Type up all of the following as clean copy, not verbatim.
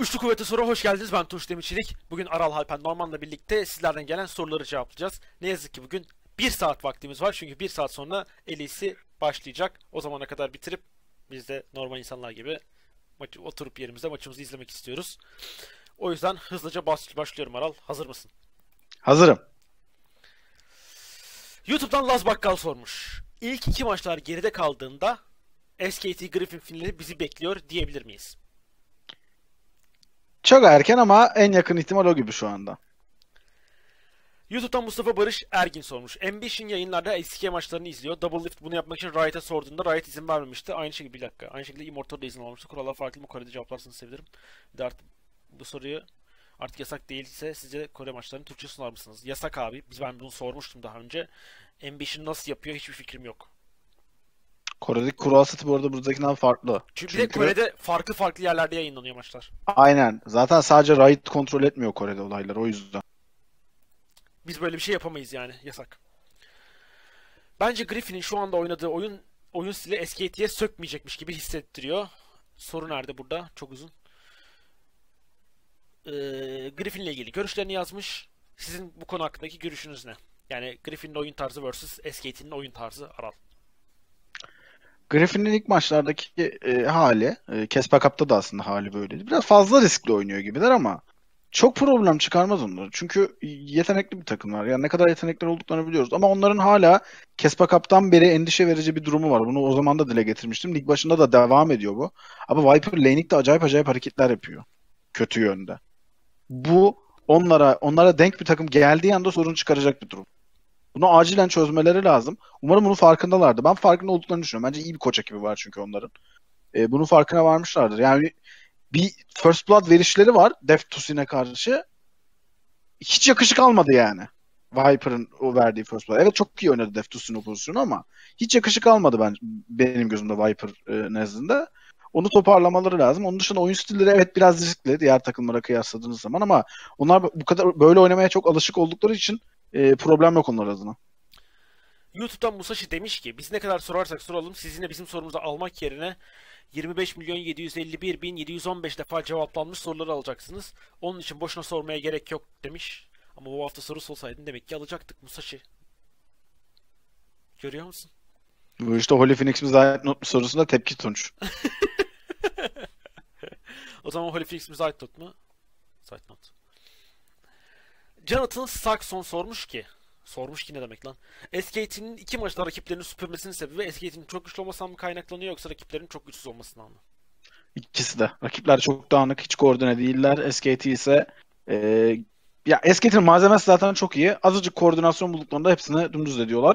Üçlü Kuvvet'e soru hoş geldiniz. Ben Tunç Demirçelik. Bugün Aral Halpen Norman'la birlikte sizlerden gelen soruları cevaplayacağız. Ne yazık ki bugün bir saat vaktimiz var. Çünkü bir saat sonra Elisi başlayacak. O zamana kadar bitirip biz de normal insanlar gibi oturup yerimizde maçımızı izlemek istiyoruz. O yüzden hızlıca başlıyorum Aral. Hazır mısın? Hazırım. YouTube'dan Laz Bakkal sormuş. İlk iki maçlar geride kaldığında SKT Griffin finali bizi bekliyor diyebilir miyiz? Çok erken ama en yakın ihtimal o gibi şu anda. YouTube'dan Mustafa Barış Ergin sormuş. Ambition yayınlarda SK maçlarını izliyor. Double Lift bunu yapmak için Riot'a sorduğunda Riot izin vermemişti. Aynı şekilde bir dakika. Aynı şekilde Immortal da izin almıştı. Kurallar farklı mı? Kore'de cevaplarsanız sevinirim. Bir de artık bu soruyu artık yasak değilse sizce Kore maçlarını Türkçe sunar mısınız? Yasak abi. Ben bunu sormuştum daha önce. Ambition nasıl yapıyor hiçbir fikrim yok. Kore'deki kural seti bu arada buradakinden farklı. Çünkü bir de Kore'de farklı yerlerde yayınlanıyor maçlar. Aynen. Zaten sadece Riot kontrol etmiyor Kore'de olayları o yüzden. Biz böyle bir şey yapamayız yani. Yasak. Bence Griffin'in şu anda oynadığı oyun stili SKT'ye sökmeyecekmiş gibi hissettiriyor. Soru nerede burada? Çok uzun. Griffin'le ilgili görüşlerini yazmış. Sizin bu konu hakkındaki görüşünüz ne? Yani Griffin'in oyun tarzı vs SKT'nin oyun tarzı Aral. Griffin'in ilk maçlardaki hali, Kespa Cup'ta da aslında hali böyleydi. Biraz fazla riskli oynuyor gibiler ama çok problem çıkarmaz onları. Çünkü yetenekli bir takımlar. Yani ne kadar yetenekli olduklarını biliyoruz. Ama onların hala Kespa Cup'tan beri endişe verici bir durumu var. Bunu o zaman da dile getirmiştim. Lig başında da devam ediyor bu. Ama Viper lane'likte acayip hareketler yapıyor. Kötü yönde. Bu onlara denk bir takım geldiği anda sorun çıkaracak bir durum. Bunu acilen çözmeleri lazım. Umarım bunun farkındalardı. Ben farkında olduklarını düşünüyorum. Bence iyi bir koç ekibi var çünkü onların. Bunun farkına varmışlardır. Yani bir First Blood verişleri var Deft Tosin'e karşı. Hiç yakışık almadı yani. Viper'ın o verdiği First Blood. Evet çok iyi oynadı Deft Tosin o pozisyonu ama hiç yakışık almadı benim gözümde Viper nezdinde. Onu toparlamaları lazım. Onun dışında oyun stilleri evet biraz riskli diğer takımlara kıyasladığınız zaman ama onlar bu kadar böyle oynamaya çok alışık oldukları için problem yok onlar adına. YouTube'dan Musashi demiş ki biz ne kadar sorarsak soralım sizinle bizim sorumuzu almak yerine 25 milyon 751 bin 715 defa cevaplanmış soruları alacaksınız. Onun için boşuna sormaya gerek yok demiş. Ama bu hafta soru sorsaydın demek ki alacaktık Musashi. Görüyor musun? Bu işte Holy Phoenix mi Zayt Not mu sorusunda tepki Tunç. O zaman Holy Phoenix mi Zayt Not mu? Zayt Not. Jonathan Saxon sormuş ki ne demek lan? SKT'nin iki maçta rakiplerini süpürmesinin sebebi SKT'nin çok güçlü olmasından mı kaynaklanıyor yoksa rakiplerin çok güçsüz olmasından mı? İkisi de. Rakipler çok dağınık, hiç koordine değiller. SKT ise e, ya SKT'nin malzemesi zaten çok iyi. Azıcık koordinasyon bulduklarında hepsini dümdüz ediyorlar.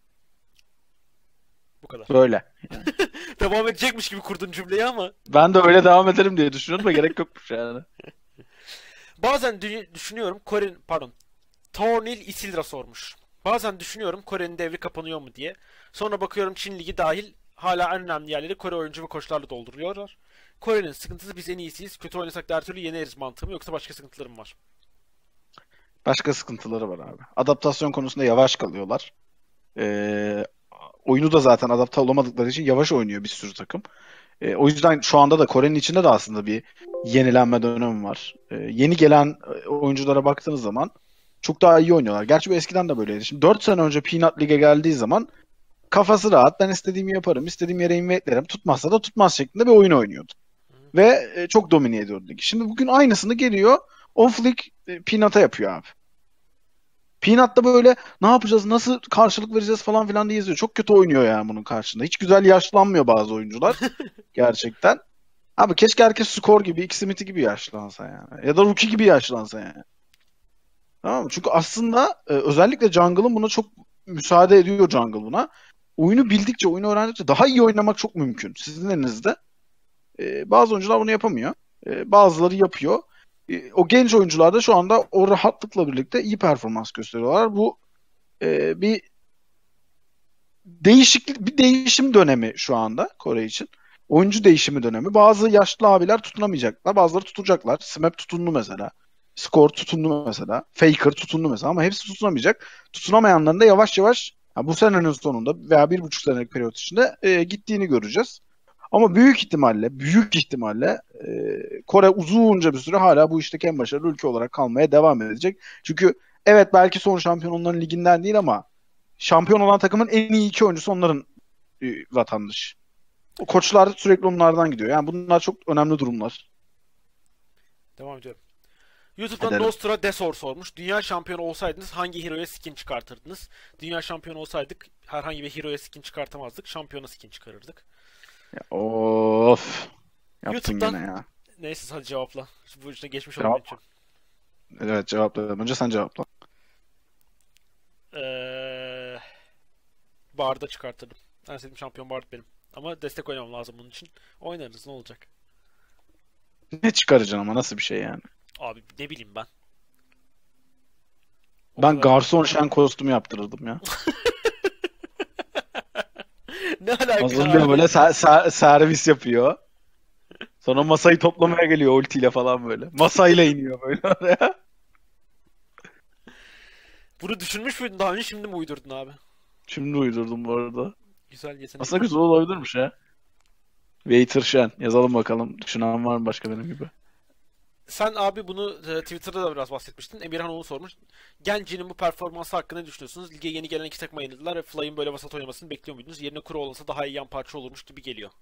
Bu kadar. Böyle. Yani. Devam edecekmiş gibi kurdun cümleyi ama. Ben de öyle devam ederim diye düşünüyorum da gerek yokmuş yani. Bazen düşünüyorum Tornil Isilra sormuş. Bazen düşünüyorum Kore'nin devri kapanıyor mu diye. Sonra bakıyorum Çin Ligi dahil hala en önemli yerleri Kore oyuncu ve koçlarla dolduruyorlar. Kore'nin sıkıntısı biz en iyisiyiz. Kötü oynasak da her türlü yeneriz mantığı mı yoksa başka sıkıntılarım var? Başka sıkıntıları var abi. Adaptasyon konusunda yavaş kalıyorlar. Oyunu da zaten adapte olamadıkları için yavaş oynuyor bir sürü takım. O yüzden şu anda da Kore'nin içinde de aslında bir yenilenme dönemi var. Yeni gelen oyunculara baktığınız zaman çok daha iyi oynuyorlar. Gerçi bu eskiden de böyleydi. Şimdi 4 sene önce Peanut Lig'e geldiği zaman kafası rahat. Ben istediğimi yaparım. İstediğim yere invade'lerim. Tutmazsa da tutmaz şeklinde bir oyun oynuyordu. Ve çok domine ediyordu ligi. Şimdi bugün aynısını geliyor. On-flick Peanut'a yapıyor abi. Peanut da böyle ne yapacağız, nasıl karşılık vereceğiz falan filan diye yazıyor. Çok kötü oynuyor yani bunun karşında. Hiç güzel yaşlanmıyor bazı oyuncular. Gerçekten. Abi keşke herkes skor gibi, X-Smith gibi yaşlansa yani. Ya da Rookie gibi yaşlansa yani. Tamam mı? Çünkü aslında özellikle Jungle'ın buna çok müsaade ediyor Jungle buna. Oyunu bildikçe, oyunu öğrendikçe daha iyi oynamak çok mümkün. Sizin elinizde. Bazı oyuncular bunu yapamıyor. Bazıları yapıyor. O genç oyuncular da şu anda o rahatlıkla birlikte iyi performans gösteriyorlar. Bu bir değişim dönemi şu anda Kore için. Oyuncu değişimi dönemi. Bazı yaşlı abiler tutunamayacaklar. Bazıları tutacaklar. Smap tutundu mesela. Score tutundu mesela. Faker tutundu mesela ama hepsi tutunamayacak. Tutunamayanların da yavaş yavaş bu senenin sonunda veya 1,5 senelik periyot içinde gittiğini göreceğiz. Ama büyük ihtimalle Kore uzunca bir süre hala bu işteki en başarılı ülke olarak kalmaya devam edecek. Çünkü evet belki son şampiyon onların liginden değil ama şampiyon olan takımın en iyi iki oyuncusu onların vatandaşı. O koçlar sürekli onlardan gidiyor. Yani bunlar çok önemli durumlar. Devam ediyorum. YouTube'dan Ederim. Nostra Desor sormuş. Dünya şampiyonu olsaydınız hangi hero'ya skin çıkartırdınız? Dünya şampiyonu olsaydık herhangi bir hero'ya skin çıkartamazdık. Şampiyona skin çıkarırdık. Of. Yaptın YouTube'dan gene ya. neyse hadi cevapla. Bu işte geçmiş olun benim Cevap. için. Evet cevapladım. Önce sen cevapla. Ee, Bard'a çıkartırdım. En sevdiğim şampiyon Bard benim. Ama destek oynamam lazım bunun için. Oynarız ne olacak? Ne çıkaracaksın ama nasıl bir şey yani? Abi ne bileyim ben. O Ben kadar. garson şen kostümü yaptırırdım ya. Ne alaka Hazırlıyor abi? böyle servis yapıyor. Sonra masayı toplamaya geliyor ultiyle falan böyle. Masayla iniyor böyle oraya. Bunu düşünmüş müydün daha önce şimdi mi uydurdun abi? Şimdi uydurdum bu arada. Güzel yetenek. Aslında güzel olabilirmiş ha. Waiter Shen. Yazalım bakalım. Düşünen var mı başka benim gibi? Sen abi bunu Twitter'da da biraz bahsetmiştin. Emirhan onu sormuş. Genji'nin bu performansı hakkında ne düşünüyorsunuz? Lige yeni gelen iki takıma yenildiler ve Fly'ın böyle vasat oynamasını bekliyor muydunuz? Yerine Kuro olsa daha iyi yan parça olurmuş gibi geliyor.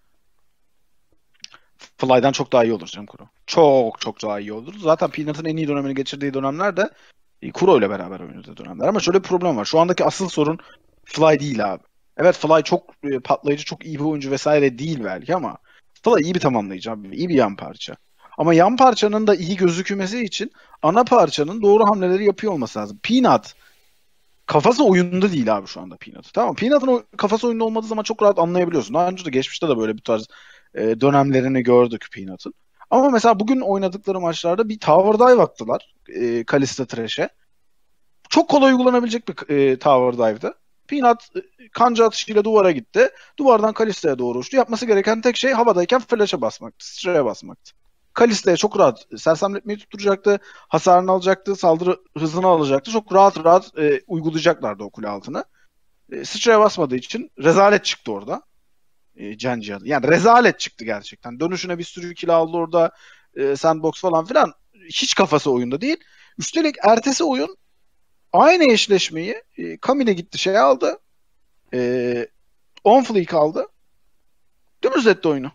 Fly'dan çok daha iyi olur canım Kuro. Çok çok daha iyi olur. Zaten Peanut'ın en iyi dönemini geçirdiği dönemler de Kuro ile beraber oynadığı dönemler. Ama şöyle bir problem var. Şu andaki asıl sorun Fly değil abi. Evet Fly çok patlayıcı, çok iyi bir oyuncu vesaire değil belki ama Fly iyi bir tamamlayıcı abi. İyi bir yan parça. Ama yan parçanın da iyi gözükmesi için ana parçanın doğru hamleleri yapıyor olması lazım. Peanut kafası oyunda değil abi şu anda Peanut. Tamam Peanut'ın kafası oyunda olmadığı zaman çok rahat anlayabiliyorsun. Daha önce de geçmişte de böyle bir tarz dönemlerini gördük Peanut'ın. Ama mesela bugün oynadıkları maçlarda bir tower dive attılar Kalista Thresh'e. Çok kolay uygulanabilecek bir tower dive'dı. Peanut kanca atışıyla duvara gitti. Duvardan Kalista'ya doğru uçtu. Yapması gereken tek şey havadayken flash'a basmaktı. Stray'e basmaktı. Kalista'ya çok rahat sersemletmeyi tutturacaktı. Hasarını alacaktı. Saldırı hızını alacaktı. Çok rahat rahat uygulayacaklardı o kule altına. Stray'e basmadığı için rezalet çıktı orada. Genji adı. Yani rezalet çıktı gerçekten. Dönüşüne bir sürü kill aldı orada. Sandbox falan filan. Hiç kafası oyunda değil. Üstelik ertesi oyun aynı eşleşmeyi Kamine gitti şey aldı. On fleek aldı. Dümdüz etti oyunu.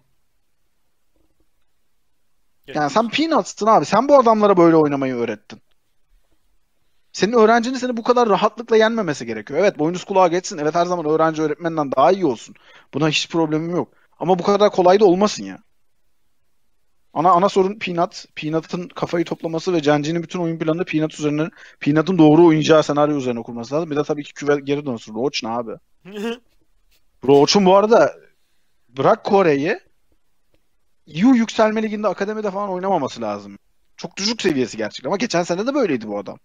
Evet, Yani sen Peanuts'tın abi. Sen bu adamlara böyle oynamayı öğrettin. Senin öğrencinin seni bu kadar rahatlıkla yenmemesi gerekiyor. Evet boynuz kulağa geçsin. Evet her zaman öğrenci öğretmeninden daha iyi olsun. Buna hiç problemim yok. Ama bu kadar kolay da olmasın ya. Ana sorun Peanut. Peanut'ın kafayı toplaması ve Genji'nin bütün oyun planını Peanut üzerine, Peanut'ın doğru oynayacağı senaryo üzerine kurması lazım. Bir de tabii ki küve geri dönsün. Roach ne abi? evet. Roach'un bu arada bırak Kore'yi EU Yükselme Ligi'nde akademide falan oynamaması lazım. Çok düşük seviyesi gerçekten ama geçen sene de böyleydi bu adam.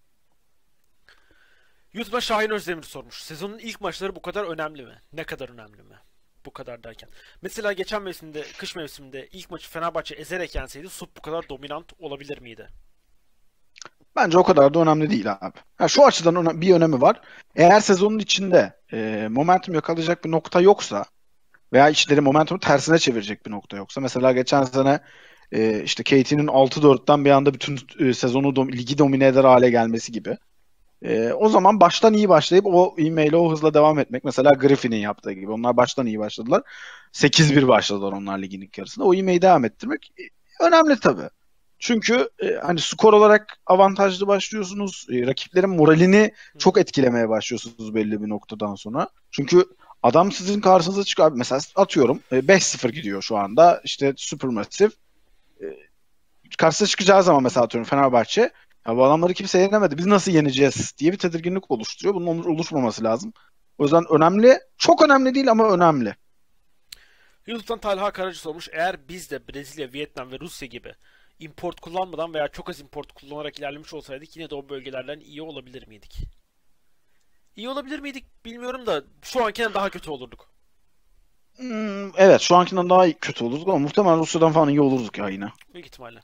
YouTube'a Şahin Özdemir sormuş. Sezonun ilk maçları bu kadar önemli mi? Ne kadar önemli mi? Bu kadar derken. Mesela geçen mevsimde, kış mevsiminde ilk maçı Fenerbahçe ezerek yenseydi Sup bu kadar dominant olabilir miydi? Bence o kadar da önemli değil abi. Ha, şu açıdan bir önemi var. Eğer sezonun içinde momentum yakalayacak bir nokta yoksa veya işleri momentumu tersine çevirecek bir nokta yoksa. Mesela geçen sene işte KT'nin 6-4'ten bir anda bütün sezonu ligi domine eder hale gelmesi gibi. O zaman baştan iyi başlayıp o ivmeyle o hızla devam etmek. Mesela Griffin'in yaptığı gibi. Onlar baştan iyi başladılar. 8-1 başladılar onlar ligin ilk yarısında. O ivmeyi devam ettirmek önemli tabii. Çünkü hani skor olarak avantajlı başlıyorsunuz. Rakiplerin moralini çok etkilemeye başlıyorsunuz belli bir noktadan sonra. Çünkü adam sizin karşınıza çıkıyor. Mesela atıyorum 5-0 gidiyor şu anda. İşte Supermassive. E, Karşısına çıkacağı zaman mesela atıyorum Fenerbahçe. Ya bu adamları kimse yenemedi. Biz nasıl yeneceğiz diye bir tedirginlik oluşturuyor. Bunun oluşmaması lazım. O yüzden önemli. Çok önemli değil ama önemli. YouTube'dan Talha Karacı sormuş. Eğer biz de Brezilya, Vietnam ve Rusya gibi import kullanmadan veya çok az import kullanarak ilerlemiş olsaydık yine de o bölgelerden iyi olabilir miydik? İyi olabilir miydik bilmiyorum da şu ankinden daha kötü olurduk. Evet şu ankinden daha kötü olurduk ama muhtemelen Rusya'dan falan iyi olurduk ya yine. Büyük ihtimalle.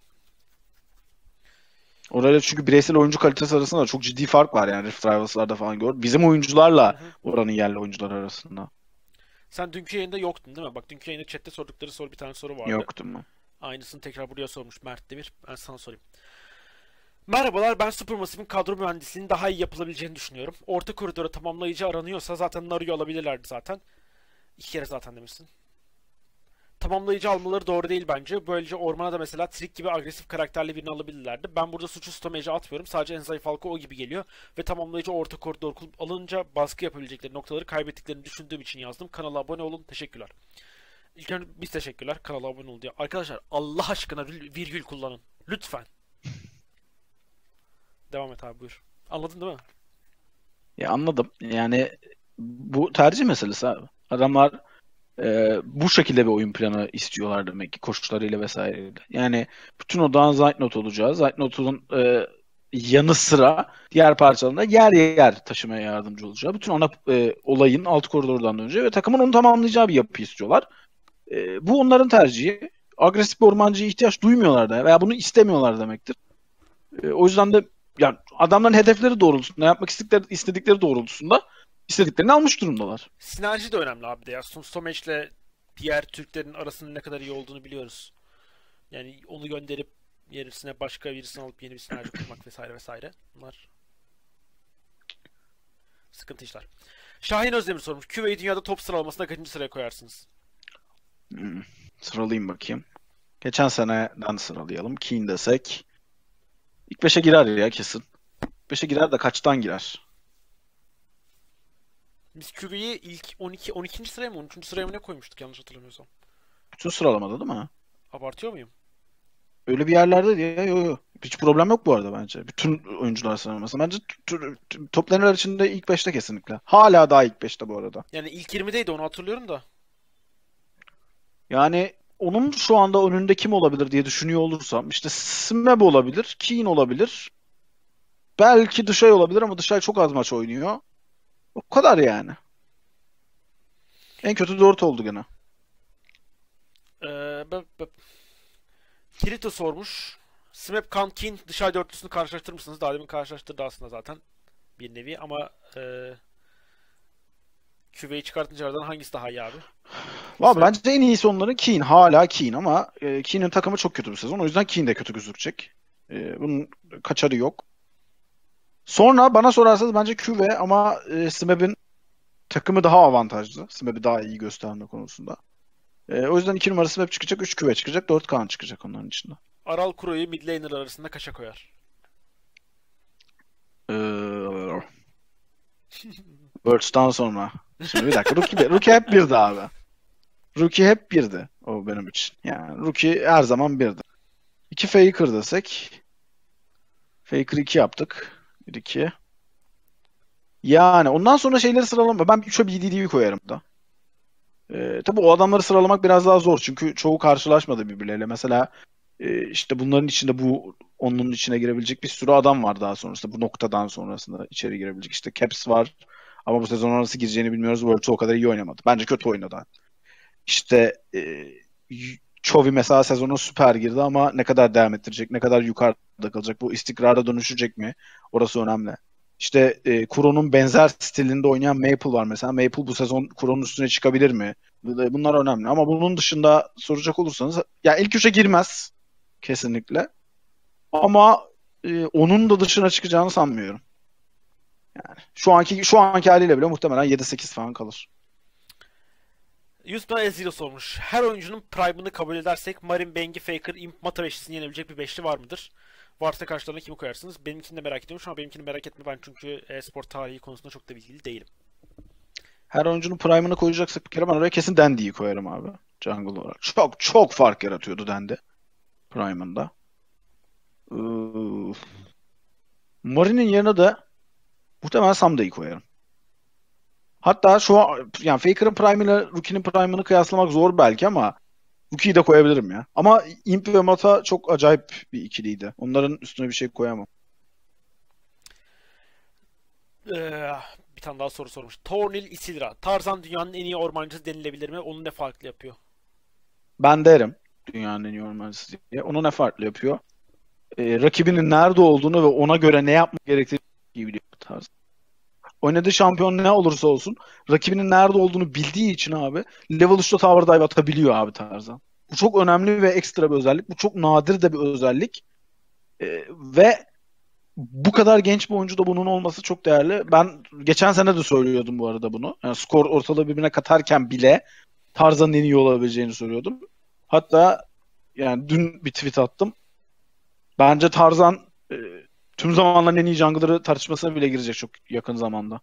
Orada çünkü bireysel oyuncu kalitesi arasında da çok ciddi fark var yani Rift Rivals'larda falan gördüm. Bizim oyuncularla oranın yerli oyuncular arasında. Sen dünkü yayında yoktun değil mi? Bak dünkü yayında chatte sordukları bir tane soru vardı. Yoktu mu? Aynısını tekrar buraya sormuş Mert Demir. Ben sana sorayım. Merhabalar, ben Supermassive'in kadro mühendisliğinin daha iyi yapılabileceğini düşünüyorum. Orta koridora tamamlayıcı aranıyorsa zaten Naru'yu alabilirlerdi zaten. İki kere zaten demişsin. Tamamlayıcı almaları doğru değil bence. Böylece ormana da mesela Trick gibi agresif karakterli birini alabilirlerdi. Ben burada suçu Stomage'e atmıyorum. Sadece en zayıf halka o gibi geliyor. Ve tamamlayıcı orta koridor alınca baskı yapabilecekleri noktaları kaybettiklerini düşündüğüm için yazdım. Kanala abone olun. Teşekkürler. İlk önce biz teşekkürler. Kanala abone ol diye. Arkadaşlar Allah aşkına virgül kullanın. Lütfen. Devam et abi, buyur. Anladın değil mi? Ya anladım. Yani bu tercih meselesi abi. Adamlar bu şekilde bir oyun planı istiyorlar demek ki koşullarıyla vesaireyle. Yani bütün odağın Zeitnot olacağı, Zeitnot'un yanı sıra diğer parçalarında yer yer taşımaya yardımcı olacağı. Bütün ana olayın alt koridordan döneceği ve takımın onu tamamlayacağı bir yapı istiyorlar. Bu onların tercihi. Agresif bir ormancıya ihtiyaç duymuyorlar da veya bunu istemiyorlar demektir. O yüzden de yani adamların hedefleri doğrultusunda, yapmak istedikleri doğrultusunda istediklerini almış durumdalar. Sinerji de önemli abi de ya. Stomage'le diğer Türklerin arasının ne kadar iyi olduğunu biliyoruz. Yani onu gönderip yerisine başka birisini alıp yeni bir sinerji kurmak vesaire vesaire. Bunlar sıkıntı işler. Şahin Özdemir sormuş. QA'yı dünyada top sıralamasında kaçıncı sıraya koyarsınız? Sıralayayım bakayım. Geçen seneden sıralayalım. Keen desek. İlk 5'e girer ya kesin. 5'e girer de kaçtan girer? Biz QA'yı ilk 12. sıraya mı 13. sıraya mı ne koymuştuk yanlış hatırlamıyorsam. Bütün sıralamada değil mi? Abartıyor muyum? Öyle bir yerlerde diye yok. Hiç problem yok bu arada bence. Bütün oyuncular sıralaması. Bence top laner içinde ilk 5'te kesinlikle. Hala daha ilk 5'te bu arada. Yani ilk 20'deydi onu hatırlıyorum da. Yani onun şu anda önünde kim olabilir diye düşünüyor olursam işte Smeb olabilir, Keen olabilir. Belki Dışay olabilir ama Dışay çok az maç oynuyor. O kadar yani. En kötü 4 oldu gene. Kirito sormuş. Smep Kankin dışarı dörtlüsünü karşılaştırır mısınız? Daha demin karşılaştırdı aslında zaten. Bir nevi ama küveyi çıkartınca aradan hangisi daha iyi abi? Valla bence en iyisi onların Keen. Hala Keen ama Keen'in takımı çok kötü bu sezon. O yüzden Keen de kötü gözükecek. Bunun kaçarı yok. Sonra bana sorarsanız bence Küve ama Smeb'in takımı daha avantajlı. Smeb'i daha iyi gösterme konusunda. O yüzden 2 numara Smeb çıkacak, 3 Küve çıkacak, 4 Kaan çıkacak onların içinde. Aral Kuro'yu mid laner arasında kaça koyar? Worlds'tan sonra. Şimdi bir dakika. Rookie hep birdi abi. Rookie hep birdi. O benim için. Yani Rookie her zaman birdi. 2 Faker desek. Faker 2 yaptık. 1-2. Yani ondan sonra şeyleri sıralama. Ben 3'e BDD'yi koyarım da. Tabii o adamları sıralamak biraz daha zor. Çünkü çoğu karşılaşmadı birbirleriyle. Mesela işte bunların içinde onun içine girebilecek bir sürü adam var daha sonrasında. Bu noktadan sonrasında içeri girebilecek. İşte Caps var. Ama bu sezon nasıl gireceğini bilmiyoruz. Worlds'u o kadar iyi oynamadı. Bence kötü oynadı. İşte Chovy mesela sezona süper girdi ama ne kadar devam ettirecek, ne kadar yukarıda kalacak, bu istikrara dönüşecek mi? Orası önemli. İşte Kuro'nun benzer stilinde oynayan Maple var mesela. Maple bu sezon Kuro'nun üstüne çıkabilir mi? Bunlar önemli. Ama bunun dışında soracak olursanız ya ilk üçe girmez kesinlikle. Ama onun da dışına çıkacağını sanmıyorum. Yani şu anki haliyle bile muhtemelen 7-8 falan kalır. Yusuf Ezreal sormuş. Her oyuncunun prime'ını kabul edersek Marin, Bengi, Faker, Imp, Mata beşlisini yenebilecek bir beşli var mıdır? Varsa karşılarına kimi koyarsınız? Benimkini de merak ediyorum. Ama benimkini merak etme ben çünkü e-spor tarihi konusunda çok da bilgili değilim. Her oyuncunun prime'ını koyacaksak bir kere ben oraya kesin Dandy'yi koyarım abi. Jungle olarak. Çok çok fark yaratıyordu Dandy. Prime'ında. Marin'in yerine de muhtemelen Samda'yı koyarım. Hatta şu an yani Faker'ın Prime ile Rookie'nin Prime'ını kıyaslamak zor belki ama Rookie'yi de koyabilirim ya. Ama Imp ve Mata çok acayip bir ikiliydi. Onların üstüne bir şey koyamam. Bir tane daha soru sormuş. Tornil Isilra. Tarzan dünyanın en iyi ormancısı denilebilir mi? Onu ne farklı yapıyor? Ben derim dünyanın en iyi ormancısı diye. Onu ne farklı yapıyor? Rakibinin nerede olduğunu ve ona göre ne yapmak gerektiğini iyi biliyor Tarzan. oynadığı şampiyon ne olursa olsun rakibinin nerede olduğunu bildiği için abi level 3'te tower dive atabiliyor abi Tarzan. Bu çok önemli ve ekstra bir özellik. Bu çok nadir de bir özellik. Ve bu kadar genç bir oyuncuda bunun olması çok değerli. Ben geçen sene de söylüyordum bu arada bunu. Yani skor ortalığı birbirine katarken bile Tarzan'ın en iyi olabileceğini söylüyordum. Hatta yani dün bir tweet attım. Bence Tarzan tüm zamanların en iyi jungler'ı tartışmasına bile girecek çok yakın zamanda.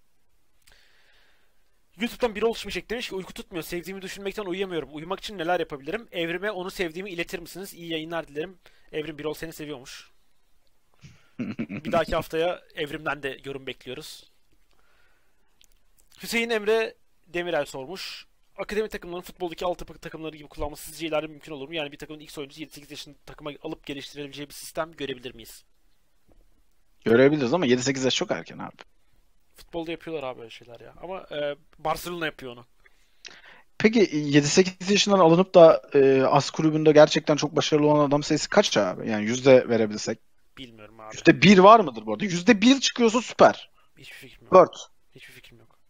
YouTube'dan biri oluşmayacak demiş ki uyku tutmuyor. Sevdiğimi düşünmekten uyuyamıyorum. Uyumak için neler yapabilirim? Evrim'e onu sevdiğimi iletir misiniz? İyi yayınlar dilerim. Evrim Birol seni seviyormuş. Bir dahaki haftaya Evrim'den de yorum bekliyoruz. Hüseyin Emre Demirel sormuş. Akademi takımlarının futboldaki altyapı takımları gibi kullanması sizce ileride mümkün olur mu? Yani bir takımın X oyuncusu 7-8 yaşında takıma alıp geliştirebileceği bir sistem görebilir miyiz? Görebiliriz ama 7-8 yaş çok erken abi. Futbolda yapıyorlar abi öyle şeyler ya. Ama Barcelona yapıyor onu. Peki 7-8 yaşından alınıp da As kulübünde gerçekten çok başarılı olan adam sayısı kaç abi? Yani yüzde verebilsek. Bilmiyorum abi. %1 var mıdır bu arada? %1 çıkıyorsa süper. Hiçbir fikrim yok. 4. Hiçbir fikrim yok.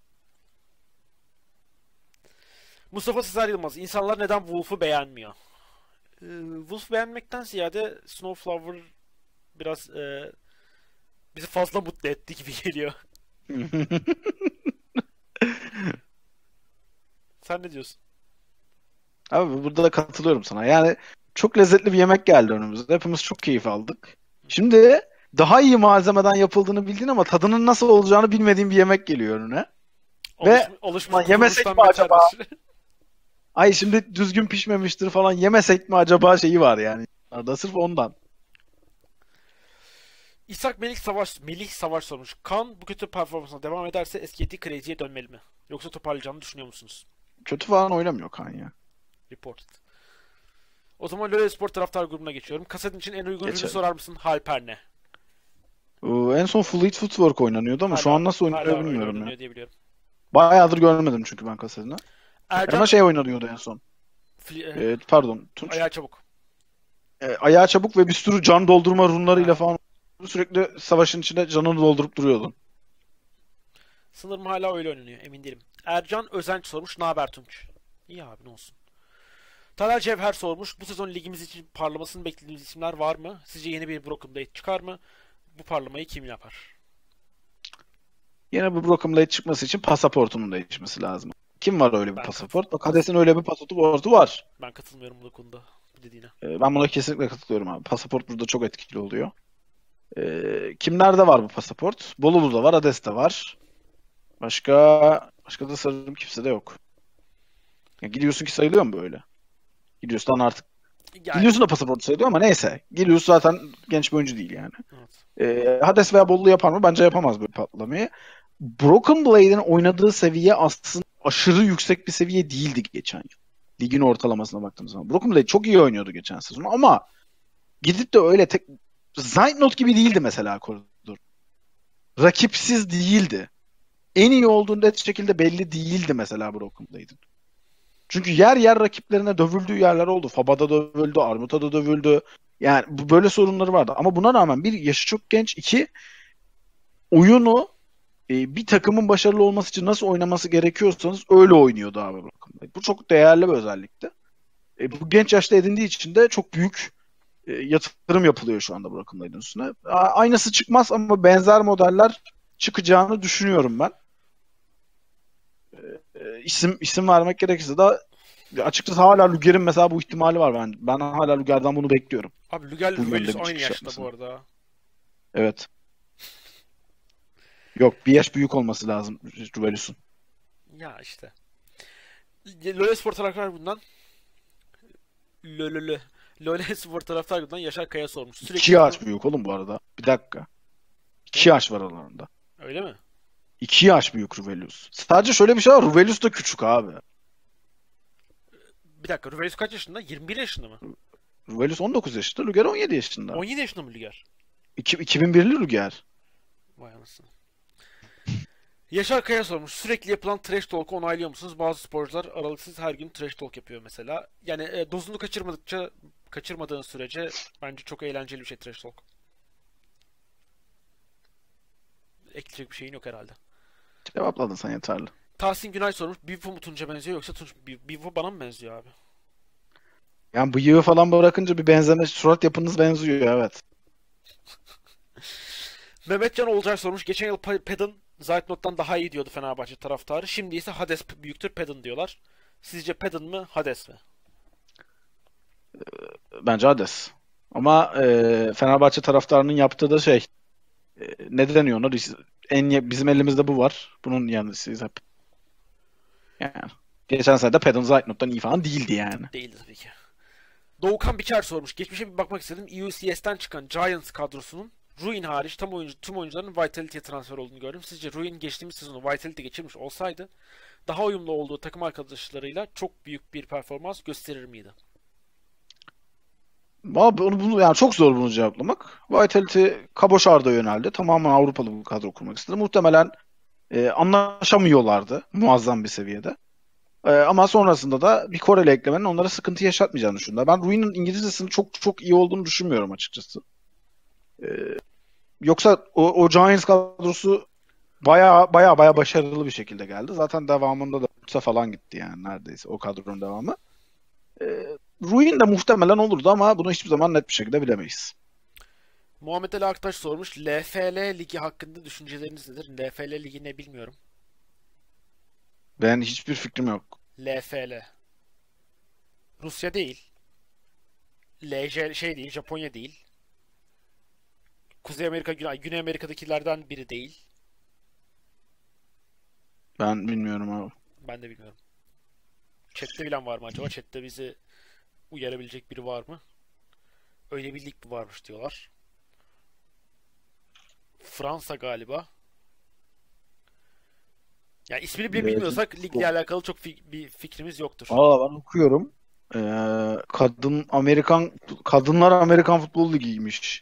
Mustafa Sezer Yılmaz. İnsanlar neden Wolf'u beğenmiyor? Wolf beğenmekten ziyade Snowflower biraz bizi fazla mutlu etti gibi geliyor. Sen ne diyorsun? Abi burada da katılıyorum sana. Yani çok lezzetli bir yemek geldi önümüze. Hepimiz çok keyif aldık. Şimdi daha iyi malzemeden yapıldığını bildiğin ama tadının nasıl olacağını bilmediğin bir yemek geliyor önüne. Ve Alışmış yemesek mi kuruluştan acaba? beterdir. Ay şimdi düzgün pişmemiştir falan yemesek mi acaba şeyi var yani. Arada sırf ondan. İshak Melih Savaş sormuş. Kan bu kötü performansına devam ederse eski Crazy'ye dönmeli mi? Yoksa toparlayacağını düşünüyor musunuz? Kötü falan oynamıyor Kaan ya. Reported. O zaman LoL Spor taraftar grubuna geçiyorum. Kasadin için en uygun ürünü Geçelim. sorar mısın? Halper ne? En son Fleet Footwork oynanıyordu ama şu an nasıl Hala oynanıyor öyle bilmiyorum ya. oynanıyor diye biliyorum. Bayağıdır görmedim çünkü ben kasetini. Ercan Ama şey oynanıyordu en son. Pardon Tunç. ayağı çabuk. Ayağı çabuk ve bir sürü can doldurma runlarıyla Ha. falan sürekli savaşın içinde canını doldurup duruyordun. Sanırım hala öyle oynanıyor. Emin değilim. Ercan Özenç sormuş. Naber Tunç? İyi abi ne olsun. Taner Cevher sormuş. Bu sezon ligimiz için parlamasını beklediğimiz isimler var mı? Sizce yeni bir Broken Blade çıkar mı? Bu parlamayı kim yapar? Yine bu Broken Blade çıkması için pasaportunun değişmesi lazım. Kim var öyle bir Ben pasaport? Bak Hades'in öyle bir pasaportu var. Ben katılmıyorum bu konuda dediğine. Ben buna kesinlikle katılıyorum abi. Pasaport burada çok etkili oluyor. Kimlerde var bu pasaport? Bolulu'da var, Hades'te var. Başka da sanırım kimse de yok. Ya gidiyorsun ki sayılıyor mu böyle? Gidiyorsun artık. Yani, Gidiyorsun da pasaport sayılıyor ama neyse. Gidiyorsun zaten genç bir oyuncu değil yani. evet. Hades veya Bolulu yapar mı? Bence yapamaz böyle patlamayı. Broken Blade'in oynadığı seviye aslında aşırı yüksek bir seviye değildi geçen yıl. Ligin ortalamasına baktığımız zaman. Broken Blade çok iyi oynuyordu geçen sezon ama gidip de öyle Zeitnot gibi değildi mesela koridor. Rakipsiz değildi. En iyi olduğu net şekilde belli değildi mesela Broken Blade'in. Çünkü yer yer rakiplerine dövüldüğü yerler oldu. Faba'da dövüldü, Armut'a da dövüldü. Yani böyle sorunları vardı. Ama buna rağmen bir, yaşı çok genç. İki, oyunu bir takımın başarılı olması için nasıl oynaması gerekiyorsanız öyle oynuyordu abi Broken Blade. Bu çok değerli bir özellikti. Bu genç yaşta edindiği için de çok büyük yatırım yapılıyor şu anda Broken Blade'in üstüne. Aynısı çıkmaz ama benzer modeller çıkacağını düşünüyorum ben. İsim vermek gerekirse de açıkçası hala Luger'in mesela bu ihtimali var. Ben hala Luger'den bunu bekliyorum. Abi Luger Bu yönde Ruvelius bir aynı çıkış yaşta yapmasını. bu arada. Evet. Yok bir yaş büyük olması lazım Ruvelius'un. Ya işte. LoL Spor taraftar bundan LoL LoL Spor taraftar bundan Yaşar Kaya sormuş. Sürekli 2 yaş büyük oğlum bu arada. Bir dakika. 2 yaş var aralarında. Öyle mi? 2 yaş büyük Ruvelius. Sadece şöyle bir şey var. Ruvelius da küçük abi. Bir dakika Ruvelius kaç yaşında? 21 yaşında mı? Ruvelius 19 yaşında. Luger 17 yaşında. 17 yaşında mı Luger? 2001'li Luger. Vay anasını. Yaşar Kaya sormuş. Sürekli yapılan trash talk'u onaylıyor musunuz? Bazı sporcular aralıksız her gün trash talk yapıyor mesela. Yani dozunu kaçırmadığın sürece bence çok eğlenceli bir şey trash talk. Ekleyecek bir şeyin yok herhalde. Cevapladın sen yeterli. Tahsin Günay sormuş. Bifo mu Tunç'a benziyor yoksa Tunç Bifo bana mı benziyor abi? Yani bıyığı falan bırakınca bir benzeme, surat yapınız benziyor evet. Mehmetcan Olcay sormuş. Geçen yıl Pedon Zeitnot'tan daha iyi diyordu Fenerbahçe taraftarı. Şimdi ise Hades büyüktür Pedon diyorlar. Sizce Pedon mı Hades mi? Bence Hades. Ama Fenerbahçe taraftarının yaptığı da şey, ne deniyor ona? Bizim elimizde bu var. Bunun yanısıyız hep. Yani. Geçen sene de Pedon Zeitnot'tan iyi falan değildi yani. Değildi tabii ki. Doğukan Biçer sormuş. Geçmişe bir bakmak istedim. EUCS'ten çıkan Giants kadrosunun Ruin hariç tüm oyuncuların Vitality'ye transfer olduğunu gördüm. Sizce Ruin geçtiğimiz sezonu Vitality geçirmiş olsaydı daha uyumlu olduğu takım arkadaşlarıyla çok büyük bir performans gösterir miydi? Ama bunu yani çok zor bunu cevaplamak. Vitality Kaboşar'da yöneldi. Tamamen Avrupalı bir kadro kurmak istedi. Muhtemelen anlaşamıyorlardı muazzam bir seviyede. Ama sonrasında da bir Koreli eklemenin onlara sıkıntı yaşatmayacağını düşündüler. Ben Ruin'in İngilizcesinin çok çok iyi olduğunu düşünmüyorum açıkçası. E, Yoksa o Giants kadrosu baya başarılı bir şekilde geldi. Zaten devamında da Utsa falan gitti yani neredeyse o kadronun devamı. Ruin de muhtemelen olurdu ama bunu hiçbir zaman net bir şekilde bilemeyiz. Muhammed Ali Aktaş sormuş. LFL Ligi hakkında düşünceleriniz nedir? LFL Ligi ne bilmiyorum. Ben hiçbir fikrim yok. LFL. Rusya değil. LJ şey değil, Japonya değil. Kuzey Amerika, Güney Amerika'dakilerden biri değil. Ben bilmiyorum abi. Ben de bilmiyorum. Chat'te bilen var mı acaba? Chat'te bizi uyarabilecek biri var mı? Öyle bir lig mi varmış diyorlar. Fransa galiba. Yani ismini bile bilmiyorsak ligle alakalı çok bir fikrimiz yoktur. Ben okuyorum. Kadınlar Amerikan Futbol Ligi'ymiş.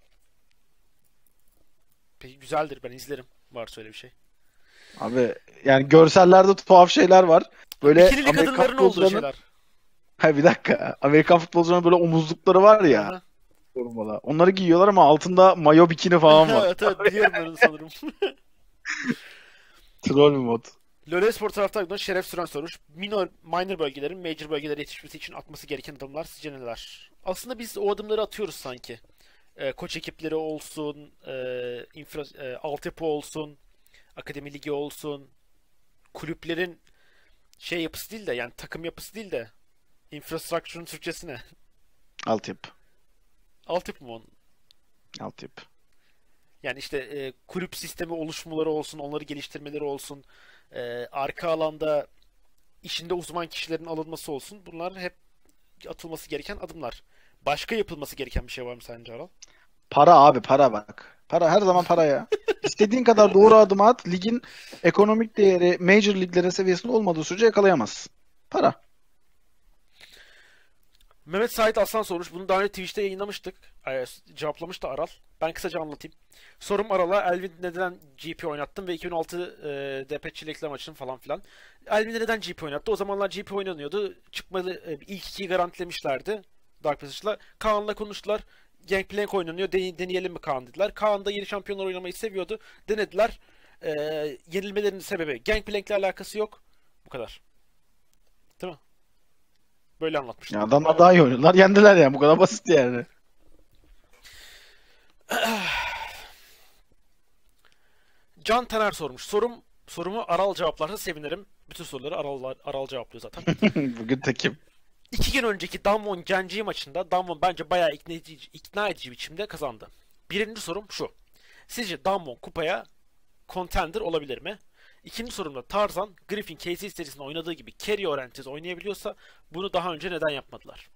Peki güzeldir, ben izlerim. Varsa öyle bir şey. Abi yani görsellerde tuhaf şeyler var. Böyle Bikinili Amerikan kadınların olduğu futbolcularının... şeyler. Ha bir dakika. Amerikan futbolcularının böyle omuzlukları var ya. Aha. Formalar. Onları giyiyorlar ama altında mayo bikini falan var. Evet evet, biliyorum ben onu sanırım. Troll bir mod. LoL Spor taraftarından Şeref Süren sormuş. Minor bölgelerin major bölgelere yetişmesi için atması gereken adımlar sizce neler? Aslında biz o adımları atıyoruz sanki. Koç ekipleri olsun, altyapı olsun, akademi ligi olsun, kulüplerin şey yapısı değil de, yani takım yapısı değil de infrastructure'ın Türkçesi ne? Altyapı. Altyapı mı onun? Altyapı. Yani işte kulüp sistemi oluşumları olsun, onları geliştirmeleri olsun, arka alanda işinde uzman kişilerin alınması olsun. Bunlar hep atılması gereken adımlar. Başka yapılması gereken bir şey var mı sence Aral? Para abi para bak. Para her zaman para ya. İstediğin kadar doğru adım at. Ligin ekonomik değeri major liglere seviyesinde olmadığı sürece yakalayamazsın. Para. Mehmet Sait Aslan sormuş. Bunu daha önce Twitch'te yayınlamıştık. Cevaplamıştı Aral. Ben kısaca anlatayım. Sorum Aral'a Elvin neden GP oynattım ve 2006 DP çilekli maçını falan filan. Elvin'i neden GP oynattı? O zamanlar GP oynanıyordu. Çıkmalı ilk ikiyi garantilemişlerdi Dark Passage'la. Kaan'la konuştular. Gangplank oynanıyor. Deneyelim mi Kaan dediler. Kaan da yeni şampiyonlar oynamayı seviyordu. Denediler. E, Yenilmelerinin sebebi Gangplank'le alakası yok. Bu kadar. Değil mi? Böyle anlatmıştım. Ya adamlar daha iyi oynuyorlar. Yendiler yani. Bu kadar basit yani. Can Taner sormuş. Sorumu Aral cevaplarsa sevinirim. Bütün soruları Aral cevaplıyor zaten. Bugün tekim. 2 gün önceki Damwon Genji maçında Damwon bence bayağı ikna edici biçimde kazandı. Birinci sorum şu. Sizce Damwon kupaya contender olabilir mi? İkinci sorumda Tarzan, Griffin KC serisinde oynadığı gibi carry oriented oynayabiliyorsa bunu daha önce neden yapmadılar?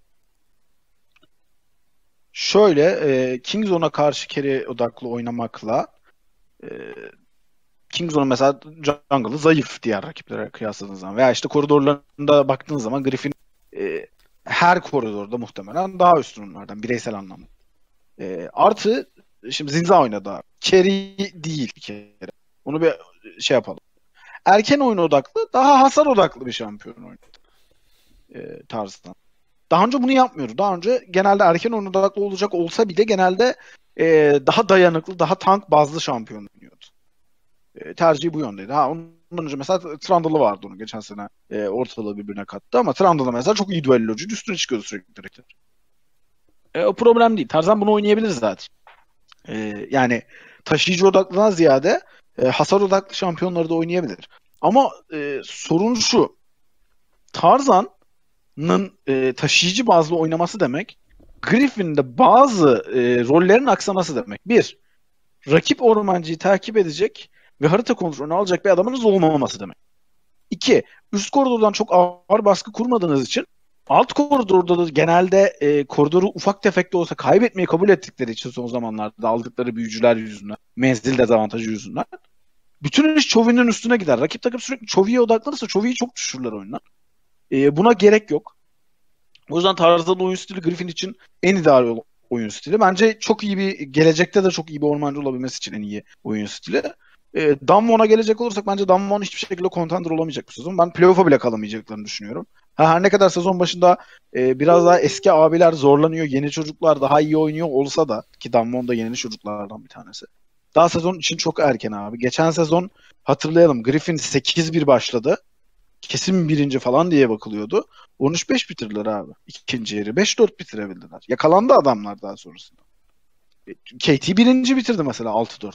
Şöyle Kingzone'a karşı carry odaklı oynamakla e, Kingzone'un mesela jungle'ı zayıf diğer rakiplere kıyasladığın zaman. Veya işte koridorlarında baktığın zaman Griffin her koridorda muhtemelen daha üstün onlardan bireysel anlamda. Artı şimdi Zinza oynadı. Carry değil bir kere. Onu bir şey yapalım. Erken oyun odaklı, daha hasar odaklı bir şampiyon oynadı. Tarzdan. Daha önce bunu yapmıyordu. Daha önce genelde erken oyun odaklı olacak olsa bile genelde daha dayanıklı, daha tank bazlı şampiyon oynuyordu. Tercihi bu yöndeydi. Onun Ondan önce mesela Trundle'ı vardı onun geçen sene. Ortalığı birbirine kattı ama Trundle'da mesela çok iyi düellocuydu. Üstüne çıkıyordu sürekli rakipler. O problem değil. Tarzan bunu oynayabilir zaten. Yani taşıyıcı odaklıdan ziyade hasar odaklı şampiyonları da oynayabilir. Ama sorun şu. Tarzan'ın taşıyıcı bazlı oynaması demek Griffin'de bazı rollerin aksaması demek. Bir, rakip ormancıyı takip edecek ve harita kontrolünü alacak bir adamınız olmaması demek. İki, üst koridordan çok ağır baskı kurmadığınız için alt koridorda da genelde koridoru ufak tefek de olsa kaybetmeyi kabul ettikleri için son zamanlarda aldıkları büyücüler yüzünden, menzil dezavantajı yüzünden bütün iş Chovy'nin üstüne gider. Rakip takım sürekli Chovy'ye odaklanırsa Chovy'yi çok düşürürler oyundan. Buna gerek yok. O yüzden Tarzan'ın oyun stili Griffin için en ideal oyun stili. Bence çok iyi bir, gelecekte de çok iyi bir ormancı olabilmesi için en iyi oyun stili. Damwon'a gelecek olursak bence Damwon hiçbir şekilde contender olamayacak bu sezon. Ben playoff'a bile kalamayacaklarını düşünüyorum. Her ne kadar sezon başında biraz daha eski abiler zorlanıyor, yeni çocuklar daha iyi oynuyor olsa da, ki Damwon da yeni çocuklardan bir tanesi. Daha sezon için çok erken abi. Geçen sezon hatırlayalım, Griffin 8-1 başladı. Kesin birinci falan diye bakılıyordu. 13-5 bitirdiler abi. İkinci yeri 5-4 bitirebildiler. Yakalandı adamlar daha sonrasında. KT birinci bitirdi mesela 6-4.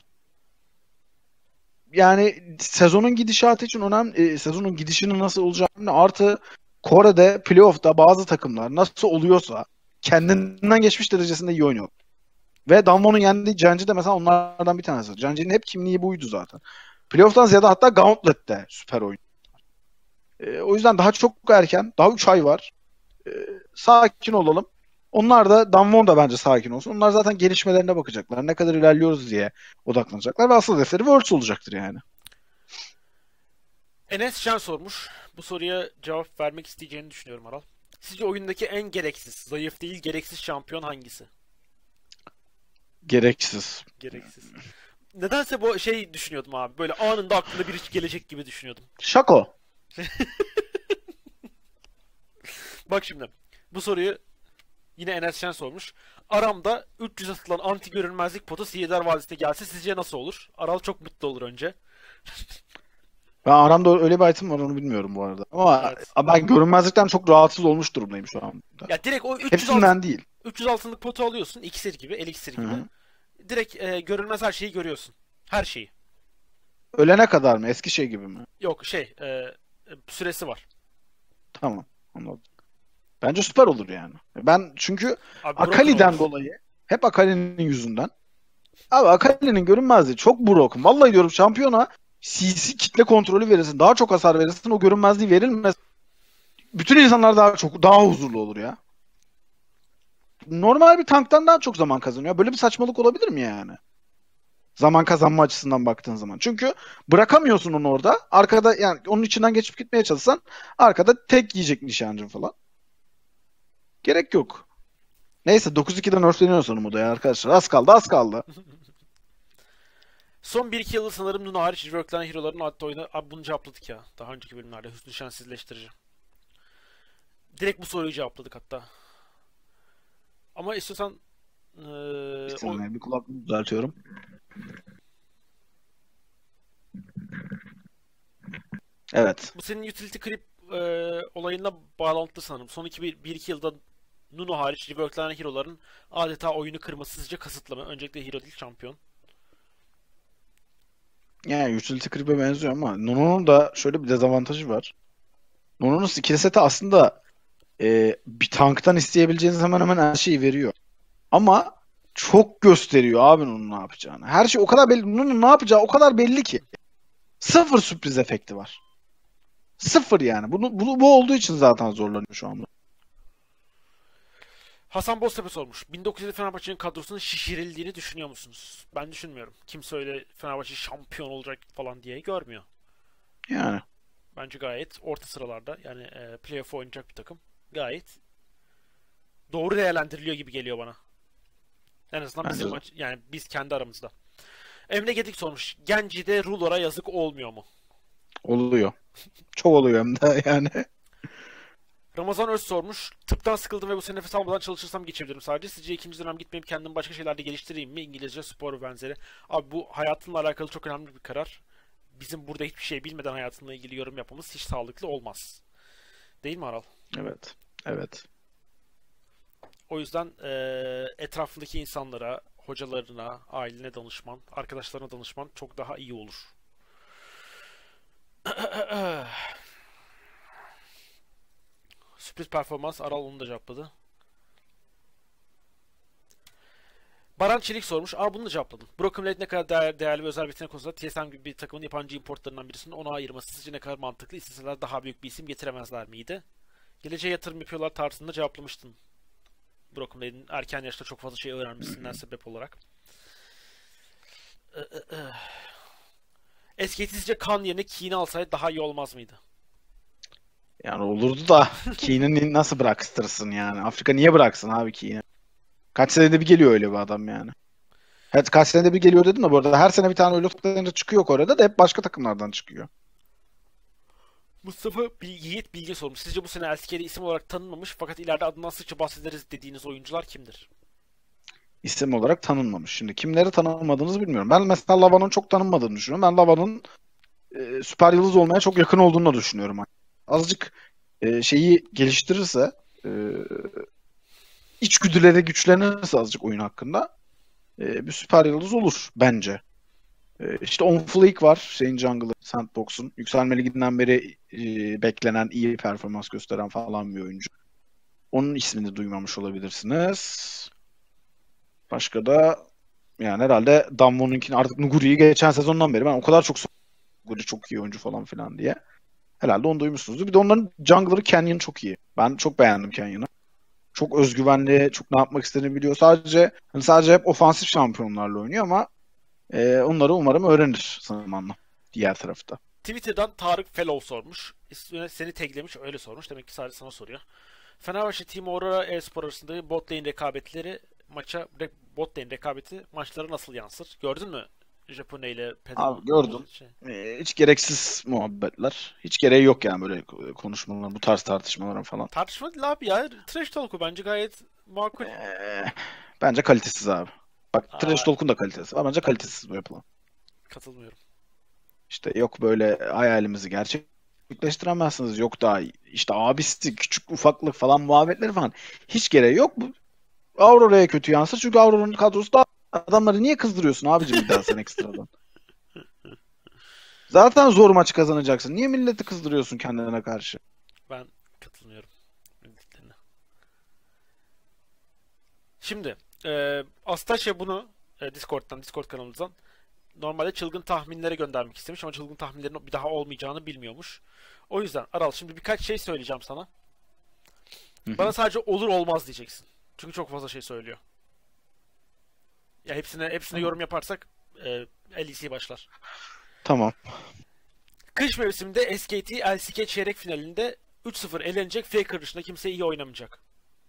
Yani sezonun gidişatı için önemli. Sezonun gidişinin nasıl olacağını, artı Kore'de playoff'ta bazı takımlar nasıl oluyorsa kendinden geçmiş derecesinde iyi oynuyor. Ve Damwon'un yendiği Genji de mesela onlardan bir tanesi. Genji'nin hep kimliği buydu zaten. Playoff'tan ziyade hatta Gauntlet'te süper oyun. O yüzden daha çok erken. Daha 3 ay var. Sakin olalım. Onlar da, Damwon da bence sakin olsun. Onlar zaten gelişmelerine bakacaklar. Ne kadar ilerliyoruz diye odaklanacaklar. Ve asıl hedefleri Worlds olacaktır yani. Enes Can sormuş. Bu soruya cevap vermek isteyeceğini düşünüyorum Aral. Sizce oyundaki en gereksiz, zayıf değil gereksiz şampiyon hangisi? Gereksiz. Gereksiz. Nedense bu şey düşünüyordum abi. Böyle anında aklına biri gelecek gibi düşünüyordum. Şako. Bak şimdi. Bu soruyu yine Enes Şen sormuş. Aramda 300 atılan anti görünmezlik potu Sihirdar Vadisi'ne gelse sizce nasıl olur? Aral çok mutlu olur önce. Ben aramda öyle bir item var, onu bilmiyorum bu arada. Ama Evet. ben görünmezlikten çok rahatsız olmuş durumdayım şu an. Ya direkt o 300 Hepsinden değil. 300 altınlık potu alıyorsun. İksir gibi, eliksir gibi. Hı-hı. Direkt görünmez her şeyi görüyorsun. Her şeyi. Ölene kadar mı? Eski şey gibi mi? Yok süresi var. Tamam. Anladım. Bence süper olur yani. Ben çünkü Abi broken Akali'den olur. dolayı, hep Akali'nin yüzünden. Abi Akali'nin görünmezliği çok broken. Vallahi diyorum, şampiyona CC kitle kontrolü verirsin. Daha çok hasar verirsin. O görünmezliği verilmez. Bütün insanlar daha huzurlu olur ya. Normal bir tanktan daha çok zaman kazanıyor. Böyle bir saçmalık olabilir mi yani? Zaman kazanma açısından baktığın zaman. Çünkü bırakamıyorsun onu orada. Arkada, yani onun içinden geçip gitmeye çalışsan arkada tek yiyecek nişancın falan. Gerek yok. Neyse, 9-2'den örfleniyor sonunda ya arkadaşlar. Az kaldı, az kaldı. Son 1-2 yılda sanırım Nunu hariç reworklanan hero'ların adeta oyunu... Abi bunu cevapladık ya. Daha önceki bölümlerde. Hüsnü şensizleştirici. Direkt bu soruyu cevapladık hatta. Ama istiyorsan... Bir o... saniye, bir kulaklığı düzeltiyorum. Evet. Bu senin utility creep olayına bağlantılı sanırım. Son 1-2 yılda Nunu hariç reworklanan hero'ların adeta oyunu kırması sizce kasıtlı mı? Öncelikle hero değil, şampiyon. Yani Utility Creep'e benziyor ama Nunu'nun da şöyle bir dezavantajı var. Nunu'nun skill seti aslında bir tanktan isteyebileceğiniz hemen hemen her şeyi veriyor. Ama çok gösteriyor abi Nunu'nun ne yapacağını. Her şey o kadar belli. Nunu'nun ne yapacağı o kadar belli ki. Sıfır sürpriz efekti var. Sıfır yani. Bu olduğu için zaten zorlanıyor şu anda. Hasan Boztepe sormuş. 1907 Fenerbahçe'nin kadrosunun şişirildiğini düşünüyor musunuz? Ben düşünmüyorum. Kimse öyle Fenerbahçe şampiyon olacak falan diye görmüyor. Yani. Bence gayet orta sıralarda, yani playoff oynayacak bir takım. Gayet doğru değerlendiriliyor gibi geliyor bana. En azından Bence bizim de. yani biz kendi aramızda. Emre Gedik sormuş. Genci'de Ruler'a yazık olmuyor mu? Oluyor. Çok oluyor hem de yani. Ramazan Öz sormuş. Tıptan sıkıldım ve bu sene nefes almadan çalışırsam geçebilirim sadece. Sizce ikinci dönem gitmeyip kendimi başka şeylerde geliştireyim mi? İngilizce, spor ve benzeri. Abi bu hayatınla alakalı çok önemli bir karar. bizim burada hiçbir şey bilmeden hayatınla ilgili yorum yapmamız hiç sağlıklı olmaz. Değil mi Aral? Evet. Evet. O yüzden etrafındaki insanlara, hocalarına, ailene danışman, arkadaşlarına danışman çok daha iyi olur. Sürpriz performans, Aral onu da cevapladı. Baran Çelik sormuş. Bunu da cevapladım. Broken Blade ne kadar değerli ve özel bir yetenek konusunda TSM gibi bir takımın yabancı importlarından birisinin ona ayırması sizce ne kadar mantıklı? İsteseler daha büyük bir isim getiremezler miydi? Geleceğe yatırım yapıyorlar tarzında cevaplamıştın. Broken Blade'in erken yaşta çok fazla şey öğrenmesinden sebep olarak. SKT sizce Kan yerine Keen'i alsaydı daha iyi olmaz mıydı? Yani olurdu da Keen'i nasıl bıraktırsın yani? Afrika niye bıraksın abi Keen'i? Kaç senede bir geliyor öyle bir adam yani. Evet, kaç senede bir geliyor dedim de bu arada her sene bir tane öyle toplanınca çıkıyor Kore'de de hep başka takımlardan çıkıyor. Mustafa Yiğit Bilge sormuş. Sizce bu sene LCK'de isim olarak tanınmamış fakat ileride adından sıkça bahsederiz dediğiniz oyuncular kimdir? İsim olarak tanınmamış. Şimdi kimleri tanınmadığınızı bilmiyorum. Ben mesela Lava'nın çok tanınmadığını düşünüyorum. Ben Lava'nın süper yıldız olmaya çok yakın olduğunu da düşünüyorum. Azıcık şeyi geliştirirse içgüdüleri güçlenirse azıcık oyun hakkında bir süper yıldız olur bence. İşte On Fleek var. Şeyin jungle'ı Sandbox'un. Yükselme Ligi'nden beri beklenen iyi performans gösteren falan bir oyuncu. Onun ismini duymamış olabilirsiniz. Başka da yani herhalde Damwon'unkini artık Nuguri'yi geçen sezondan beri ben o kadar çok Nuguri çok iyi oyuncu falan filan diye. Herhalde onu duymuşsunuzdur. Bir de onların jungler'ı Canyon çok iyi. Ben çok beğendim Canyon'ı. Çok özgüvenli, çok ne yapmak istediğini biliyor. Sadece hep ofansif şampiyonlarla oynuyor ama onları umarım öğrenir zamanla diğer tarafta. Twitter'dan Tarık Fellow sormuş. Üstüne seni taglemiş öyle sormuş. Demek ki sadece sana soruyor. Fenerbahçe Team Aurora e-spor arasında bot lane rekabetleri bot lane rekabeti maçlara nasıl yansır? Gördün mü? Japone ile Pedro. Abi gördüm. Hiç gereksiz muhabbetler. Hiç gereği yok yani böyle konuşmalar, bu tarz tartışmalara falan. Tartışma değil abi ya. Trash talk'u bence gayet makul. Bence kalitesiz abi. Bak Trash Aa, Talk'un da kalitesi var. Bence kalitesiz bu yapılan. katılmıyorum. İşte yok böyle hayalimizi gerçekleştiremezsiniz. Yok da işte abisi, küçük ufaklık falan muhabbetleri falan. Hiç gereği yok. Bu Aurora'ya kötü yansır. Çünkü Aurora'nın kadrosu da adamları niye kızdırıyorsun abicim bir daha sen ekstradan? Zaten zor maç kazanacaksın. Niye milleti kızdırıyorsun kendine karşı? Ben katılmıyorum dediklerine. Şimdi Astaşya bunu Discord kanalımızdan normalde çılgın tahminlere göndermek istemiş ama çılgın tahminlerin bir daha olmayacağını bilmiyormuş. O yüzden Aral şimdi birkaç şey söyleyeceğim sana. Bana sadece olur olmaz diyeceksin. Çünkü çok fazla şey söylüyor. Ya hepsine yorum yaparsak LEC başlar. Tamam. Kış mevsiminde SKT LCK çeyrek finalinde 3-0 elenecek. Faker dışında kimse iyi oynamayacak.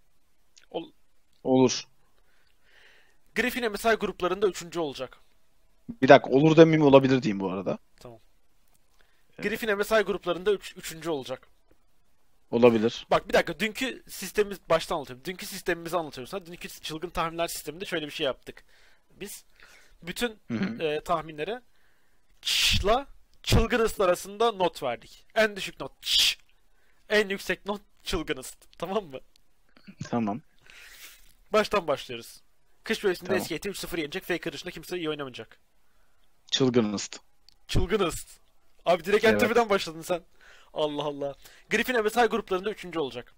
Olur. Griffin MSI gruplarında 3. olacak. Bir dakika olur demeyeyim olabilir diyeyim bu arada. Tamam. Griffin MSI gruplarında 3. olacak. Olabilir. Bak bir dakika dünkü sistemimiz baştan anlatıyorum. Dünkü sistemimizi anlatıyorum sana. Dünkü çılgın tahminler sisteminde şöyle bir şey yaptık. Biz bütün tahminlere ç'la çılgın ıst arasında not verdik. En düşük not ç. En yüksek not çılgın ıst. Tamam mı? Tamam. Baştan başlıyoruz. Kış bölgesinde Tamam. SKT 3-0 yenecek. Faker dışında kimse iyi oynamayacak. Çılgın ıst. Çılgın ıst. Abi direkt Evet. Entepe'den başladın sen. Allah Allah. Griffin MSI gruplarında 3. olacak.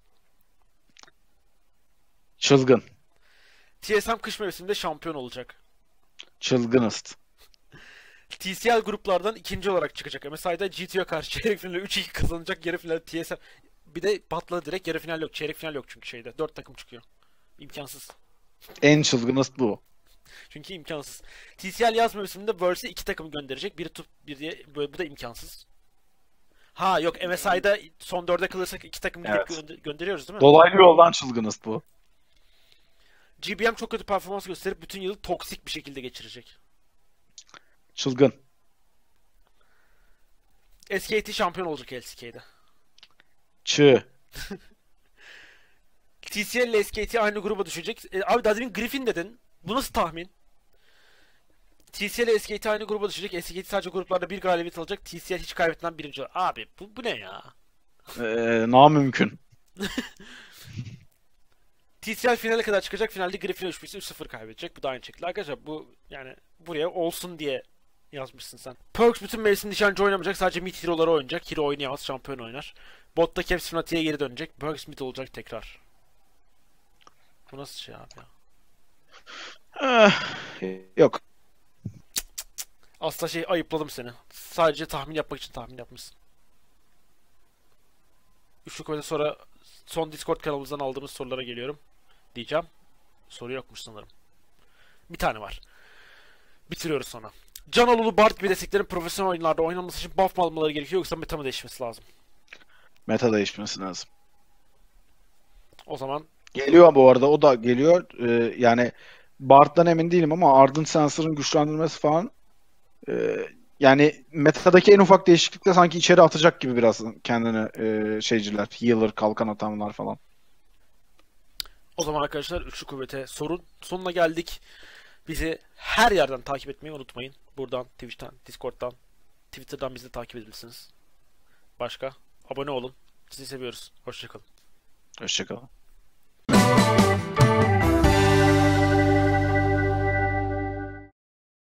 Çılgın. TSM kış mevsiminde şampiyon olacak. Çılgın ıst. TCL gruplardan 2. olarak çıkacak. MSI'da GT'ye karşı çeyrek finalde 3-2 kazanacak. Yarı final TSM. Bir de Batla direkt yarı final yok. Çeyrek final yok çünkü şeyde. 4 takım çıkıyor. İmkansız. En çılgın ıst bu. Çünkü imkansız. TCL yaz mevsiminde Worlds'e 2 takım gönderecek. Biri tut, bir diye böyle bu da imkansız. Ha yok MSI'da son 4'e kalırsak 2 takım gidip gönderiyoruz değil mi? Dolaylı yoldan çılgın ıst bu. GBM çok kötü performans gösterip bütün yılı toksik bir şekilde geçirecek. Çılgın. SKT şampiyon olacak LCK'de. Çığ. TCL ile SKT aynı gruba düşecek. Abi daha demin Griffin dedin. Bu nasıl tahmin? TCL ile SKT aynı gruba düşecek. SKT sadece gruplarda bir galibiyet alacak. TCL hiç kaybetmeden birinci olacak. Abi bu ne ya? Namümkün. TCL finale kadar çıkacak. Finalde Griffin'e 3-0 kaybedecek. Bu da aynı şekilde. Arkadaşlar bu yani buraya olsun diye yazmışsın sen. Perks bütün mevsim nişancı oynamayacak. Sadece mid hero'ları oynayacak. Hero oynayamaz. Şampiyon oynar. Botta Caps Fnatic'e geri dönecek. Perks mid olacak tekrar. Bu nasıl şey abi ya? Yok. Aslında şey ayıpladım seni. Sadece tahmin yapmak için tahmin yapmışsın. Üçlü koyda sonra son Discord kanalımızdan aldığımız sorulara geliyorum. Diyeceğim. Soru yokmuş sanırım. Bir tane var. Bitiriyoruz sonra. Canolulu Bard gibi desteklerin profesyonel oyunlarda oynanması için buff mı almaları gerekiyor yoksa meta mı değişmesi lazım? Meta değişmesi lazım. O zaman Geliyor bu arada. O da geliyor. Yani Bard'dan emin değilim ama Ardent Sensor'ın güçlendirmesi falan yani metadaki en ufak değişiklikte sanki içeri atacak gibi biraz kendini şeyciler, healer, kalkan atanlar falan. o zaman arkadaşlar üçlü kuvvete sorun sonuna geldik. Bizi her yerden takip etmeyi unutmayın. Buradan, Twitch'ten, Discord'dan, Twitter'dan bizi takip edebilirsiniz. Başka? Abone olun. Sizi seviyoruz. Hoşçakalın. Hoşçakalın.